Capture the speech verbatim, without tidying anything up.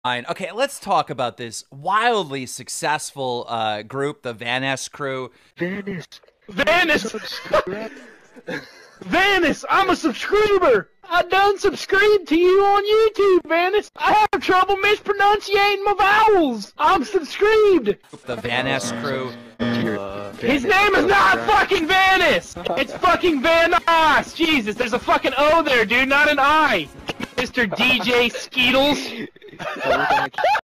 Okay, let's talk about this wildly successful uh, group, the Vanoss crew. Vanoss. Vanoss! Vanoss, I'm a subscriber! I done subscribed to you on YouTube, Vanoss! I have trouble mispronunciating my vowels! I'm subscribed! The Vanoss crew. Uh, His name is not fucking Vanoss! It's fucking Vanoss! Jesus, there's a fucking O there, dude, not an I! Mister D J Skeetles!